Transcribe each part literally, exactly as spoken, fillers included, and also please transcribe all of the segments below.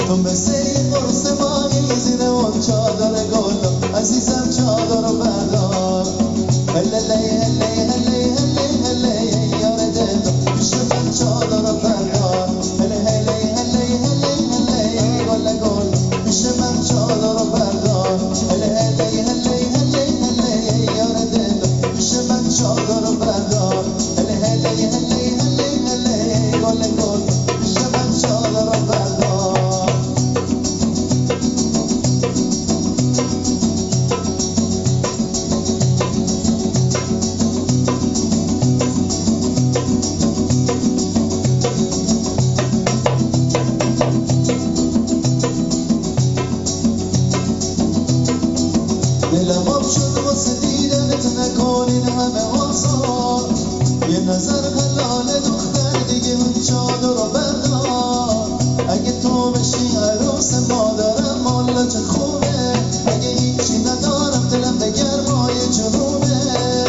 تو مثل این قرص ماهی زیر اون چادر گل عزیزم چادر رو بردار هلی هلی هلی هلی هلی یار دل پیش من چادر رو بردار هلی هلی هلی هلی هلی گل گل پیش من چادر رو بردار هلی هلی هلی هلی هلی یار دل پیش من چادر رو بردار هلی هلی هلی هلی هلی گل گل پیش من چادر رو بردار دلم آب شد واسه دیدنت نکن این همه آزار یه نظر حلال دختر دیگه اون چادر رو بردار اگه تو بشی عروس مادرم والا چه خوبه اگه هیچی ندارم دلم به گرمای جنوبه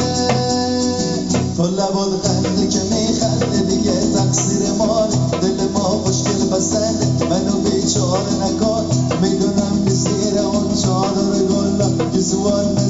تو لبات خنده که میخنده دیگه تقصیر ماله دل ما خوشگل بسنده منو بیچاره نکن میدونم که زیر اون چادر گلا که سوال